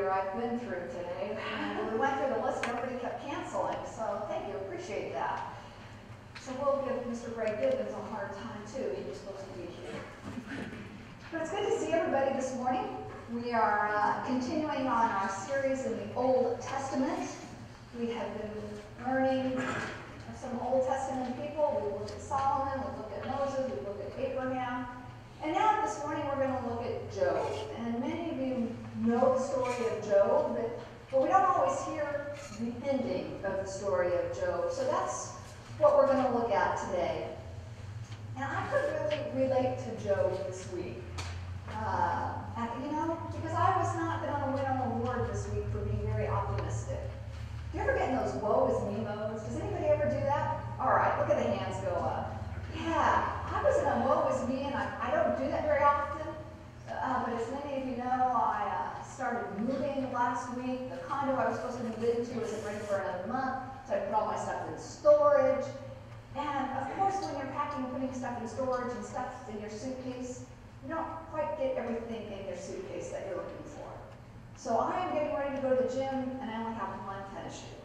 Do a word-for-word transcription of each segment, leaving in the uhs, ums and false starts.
behavior I've been through today. And we went through the list and everybody kept canceling, so thank you, appreciate that. So we'll give Mister Greg Gibbons a hard time too. He was supposed to be here. But it's good to see everybody this morning. We are uh, continuing on our series in the Old Testament. We have been learning some Old Testament people. We looked at Solomon, we looked at Moses, we looked at Abraham. And now this morning we're going to look at Job. And many of you know the story of Job, but, but we don't always hear the ending of the story of Job. So that's what we're going to look at today. And I could really relate to Job this week. Uh, and, you know, because I was not going to win an award this week for being very optimistic. Do you ever get in those woe is me modes? Does anybody ever do that? All right, look at the hands go up. Yeah, I was in a woe is me, and I, I don't do that very often. Uh, but as many of you know, I uh, started moving last week. The condo I was supposed to move into wasn't ready for another month, so I put all my stuff in storage. And of course, when you're packing and putting stuff in storage and stuff in your suitcase, you don't quite get everything in your suitcase that you're looking for. So I am getting ready to go to the gym, and I only have one tennis shoe.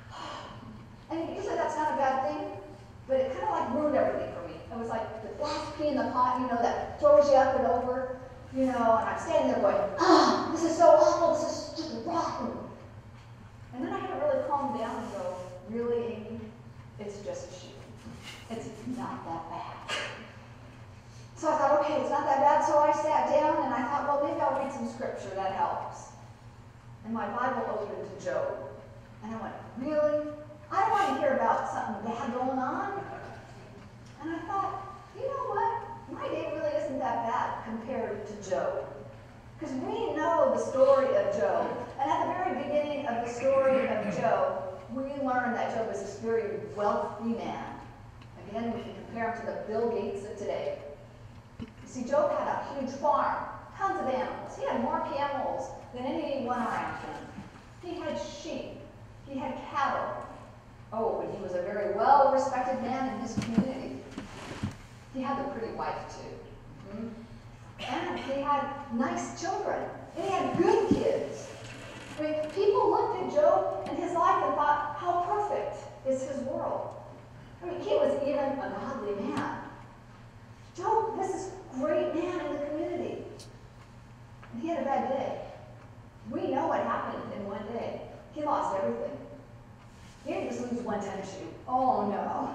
And usually that's not a bad thing, but it kind of like ruined everything for me. It was like the last pea in the pot, you know, that throws you up and over, you know, and I'm standing there going, ah, this is so awful, this is just rotten. And then I had to really calm down and go, really, Amy? It's just a shoe. It's not that bad. So I thought, okay, it's not that bad. So I sat down and I thought, well, maybe I'll read some scripture, that helps. And my Bible opened to Job. And I went, really? I don't want to hear about something bad going on. And I thought, you know what? My day really isn't that bad compared to Job. Because we know the story of Job. And at the very beginning of the story of Job, we learn that Job is this very wealthy man. Again, we can compare him to the Bill Gates of today. You see, Job had a huge farm, tons of animals. He had more camels than anyone around him. He had sheep. He had cattle. Oh, and he was a very well-respected man in his community. He had a pretty wife, too. Mm-hmm. And he had nice children. And he had good kids. I mean, people looked at Job and his life and thought, how perfect is his world? I mean, he was even a godly man. Job, this is a great man in the community. And he had a bad day. We know what happened in one day. He lost everything. He didn't just lose one tennis shoe. Oh, no.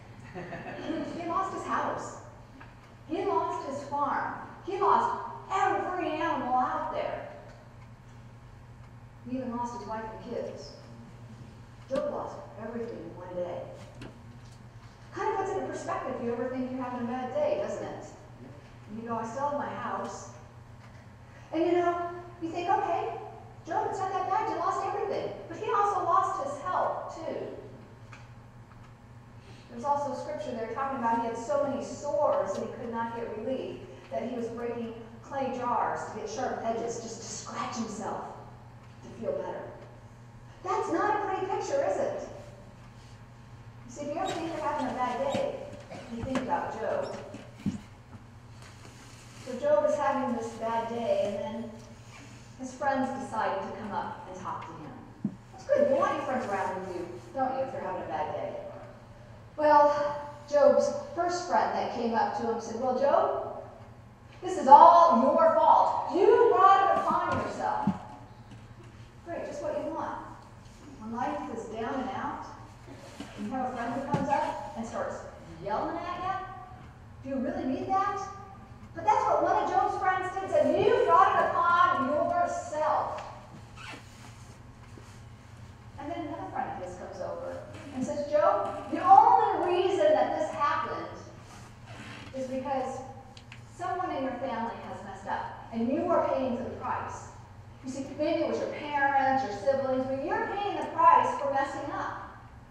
He lost his house. He lost his farm. He lost every animal out there. He even lost his wife and kids. Job lost everything in one day. Kind of puts it in perspective if you ever think you're having a bad day, doesn't it? And you go, I still have my house. And you know, you think, okay, Job, it's not that bad, you lost everything. But he also lost his health, too. There's also scripture there talking about he had so many sores that he could not get relief, that he was breaking clay jars to get sharp edges just to scratch himself to feel better. That's not a pretty picture, is it? You see, if you ever think you're having a bad day, you think about Job. So Job is having this bad day, and then his friends decide to come up and talk to him. That's good. You want your friends around with you, don't you, if you're having a bad day? Well, Job's first friend that came up to him said, well, Job, this is all your fault. You brought it upon yourself. Great, just what you want. When life is down and out, and you have a friend who comes up and starts yelling at you, do you really need that? But that's what one of Job's friends did, said, you brought it upon yourself. And then another friend of his comes over and says, Job, the only reason that this happened is because someone in your family has messed up, and you are paying for the price. You see, maybe it was your parents, your siblings, but you're paying the price for messing up.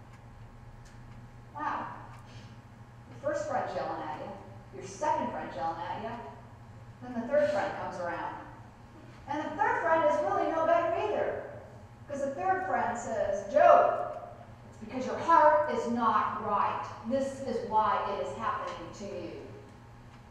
Wow. Your first friend's yelling at you. Your second friend's yelling at you. Then the third friend comes around. And the third friend is really no better either. Because the third friend says, Job, it's because your heart is not right. This is why it is happening to you.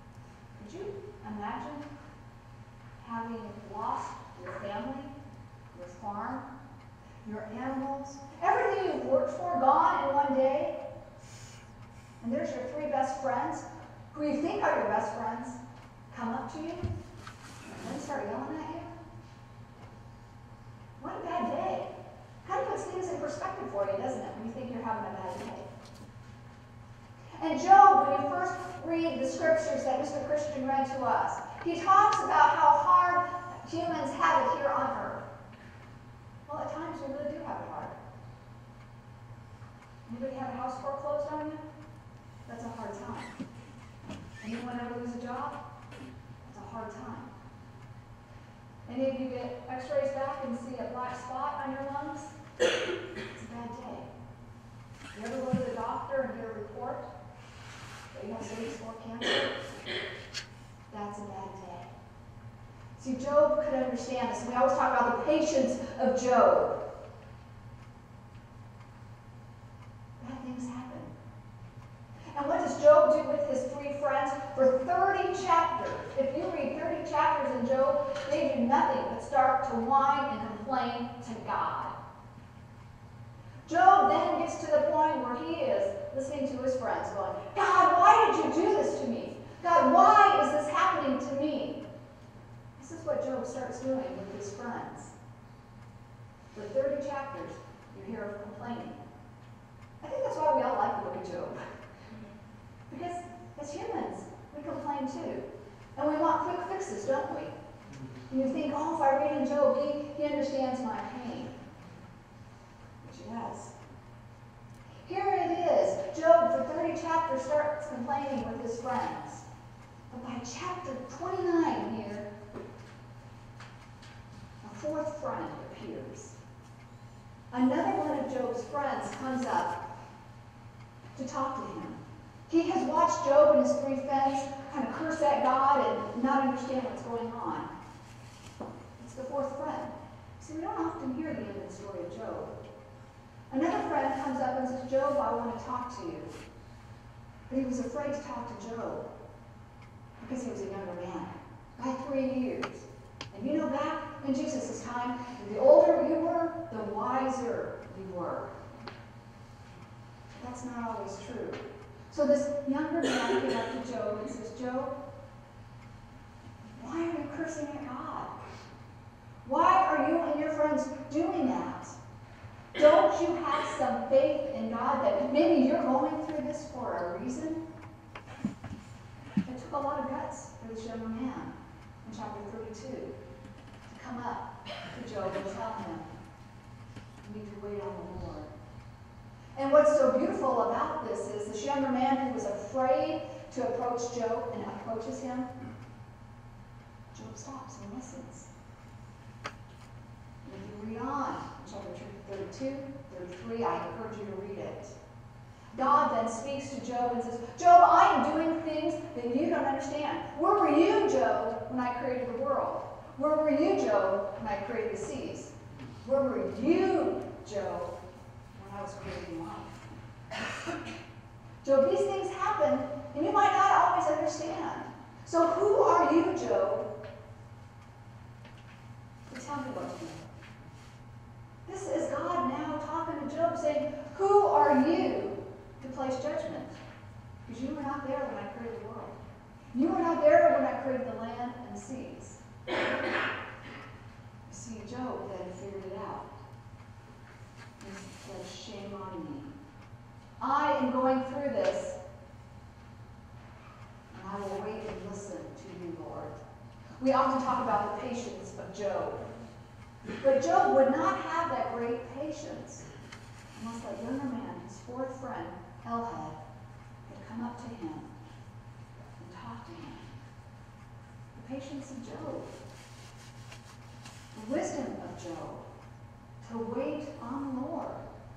Could you imagine having lost your family, your farm, your animals, everything you've worked for gone in one day. And there's your three best friends, who you think are your best friends, come up to you and then start yelling at you. What a bad day. Kind of puts things in perspective for you, doesn't it, when you think you're having a bad day? And Job, when you first read the scriptures that Mister Christian read to us, he talks about how hard humans have it here on earth. Well, at times we really do have it hard. Anybody have a house foreclosed on you? That's a hard time. Anyone ever lose a job? That's a hard time. Any of you get x-rays back and see a black spot on your lungs? It's a bad day. You ever go to the doctor and get a report that you have stage four cancer? That's a bad day. See, Job could understand this. We always talk about the patience of Job. Bad things happen. And what does Job do with his three friends? For thirty chapters, if you read thirty chapters in Job, they do nothing but start to whine and complain to God. Job then gets to the point where he is listening to his friends going, God, why did you do this to me? God, why is this happening to me? This is what Job starts doing with his friends. For thirty chapters, you hear of complaining. I think that's why we all like the book of Job. Because as humans, we complain too. And we want quick fixes, don't we? And you think, oh, if I read in Job, he, he understands my pain. Which he does. Here it is. Job, for thirty chapters, starts complaining with his friends. But by chapter twenty-nine here, a fourth friend appears. Another one of Job's friends comes up to talk to him. He has watched Job and his three friends kind of curse at God and not understand what's going on. It's the fourth friend. See, we don't often hear the end of the story of Job. Another friend comes up and says, Job, I want to talk to you. But he was afraid to talk to Job because he was a younger man by three years. And you know, back in Jesus' time, the older you were, the wiser you were. That's not always true. So this younger man came up to Job and says, Job, why are you cursing at God? Why are you and your friends doing that? Don't you have some faith in God that maybe you're going through this for a reason? It took a lot of guts for this younger man in chapter thirty-two to come up to Job and tell him, you need to wait on the Lord. And what's so beautiful about this is this younger man who was afraid to approach Job and approaches him, Job stops and listens. And if you read on in chapter thirty-two, thirty-three, I encourage you to read it. God then speaks to Job and says, Job, I am doing things that you don't understand. Where were you, Job, when I created the world? Where were you, Job, when I created the seas? Where were you, Job, I was creating life. Job, these things happen, and you might not always understand. So who are you, Job, to tell me what to do? This is God now talking to Job, saying, who are you to place judgment? Because you were not there when I created the world. You were not there when I created the land and the seas. You see, Job then figured it out. He said, shame on me. I am going through this, and I will wait and listen to you, Lord. We often talk about the patience of Job. But Job would not have that great patience unless that younger man, his fourth friend, Elhad, had come up to him and talked to him. The patience of Job. The wisdom of Job. To wait on the Lord.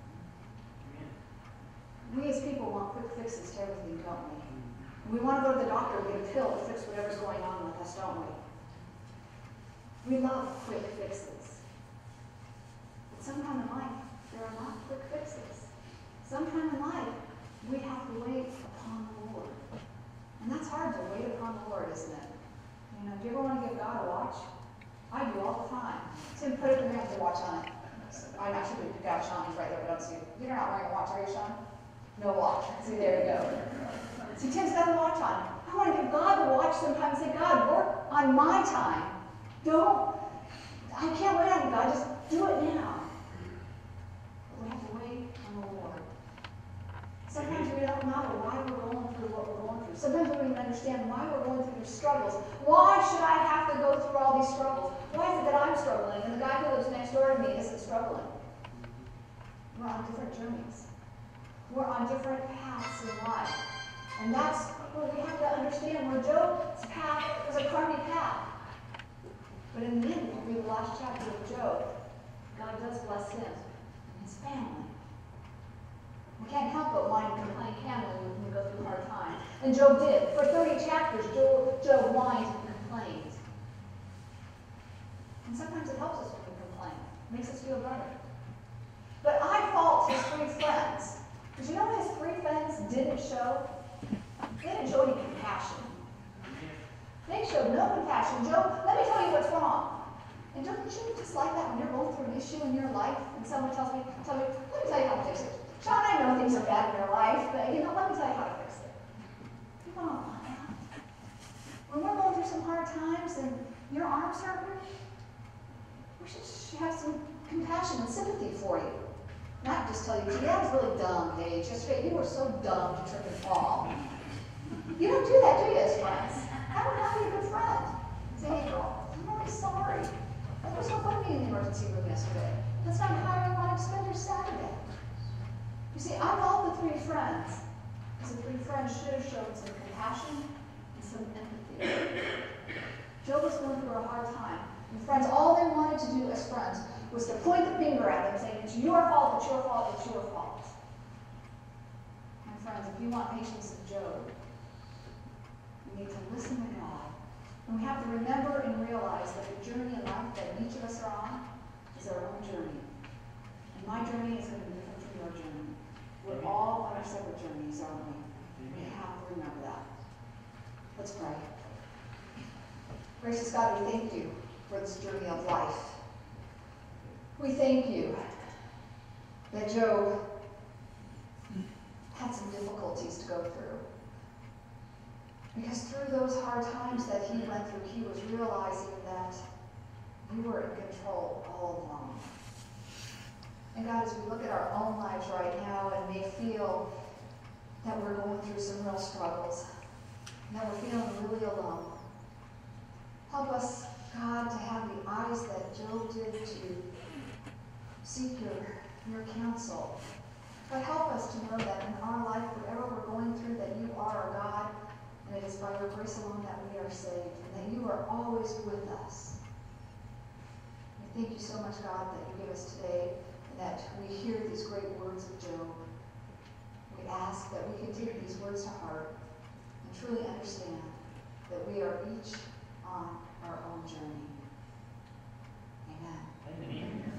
We as people want quick fixes to everything, don't we? We want to go to the doctor and get a pill to fix whatever's going on with us, don't we? We love quick fixes. But sometime in life, there are not quick fixes. Sometime in life, we have to wait upon the Lord. And that's hard to wait upon the Lord, isn't it? You know, do you ever want to give God a watch? I do all the time. Tim, put it in there and watch on it. I'm not sure we got Sean, he's right there, but I don't see you. You're not wearing a watch, are you, Sean? No watch. See, there you go. See, Tim's got a watch on. I want to give God the watch sometimes and say, God, work on my time. Don't, I can't wait on you, God, just do it now. But we have to wait on the Lord. Sometimes we don't know why we're going through what we're going through. Sometimes we don't even understand why we're going through these struggles. Why should I have to go through all these struggles? Why is it that I'm struggling and the guy who lives next door to me isn't struggling? We're on different journeys. We're on different paths in life. And that's what we have to understand. Where Job's path was a carny path. But in the end, if you read the last chapter of Job, God does bless him and his family. We can't help but whine and complain, can we, when we go through hard times? And Job did. For thirty chapters, Job, Job whined and complained. And sometimes it helps us when we complain. It makes us feel better. But I fault his three friends. Because you know what his three friends didn't show? They didn't show any compassion. They showed no compassion. Job, let me tell you what's wrong. And don't you just like that when you're going through an issue in your life and someone tells me, tell me, let me tell you how to fix it. Sean, I know things are bad in your life, but you know, let me tell you how to fix it. People don't want that. When we're going through some hard times and your arms hurt, we should have some compassion and sympathy for you. Not just tell you, gee, that was really dumb, Paige. Yesterday, you were so dumb to trip and fall. You don't do that, do you, as friends? That would not be a good friend. Say, hey, girl, I'm really sorry. It was so fun being in the emergency room yesterday. That's not how you want to spend your Saturday. You see, I called the three friends because the three friends should have shown some compassion and some empathy. Job was going through a hard time. And friends, all they wanted to do as friends was to point the finger at him, saying, it's your fault, it's your fault, it's your fault. My friends, if you want patience of Job, we need to listen to God. And we have to remember and realize that the journey in life that each of us are on is our own journey. And my journey is going to be different from your journey. We're all on our separate journeys, aren't we? We have to remember that. Let's pray. Gracious God, we thank you for this journey of life. We thank you that Job had some difficulties to go through. Because through those hard times that he went through, he was realizing that you were in control all along. And God, as we look at our own lives right now and may feel that we're going through some real struggles, and that we're feeling really alone, help us, God, to have the eyes that Job did to seek your, your counsel. But help us to know that in our life, whatever we're going through, that you are our God, and it is by your grace alone that we are saved, and that you are always with us. We thank you so much, God, that you give us today, and that we hear these great words of Job. We ask that we can take these words to heart and truly understand that we are each on our own journey. Amen. Amen.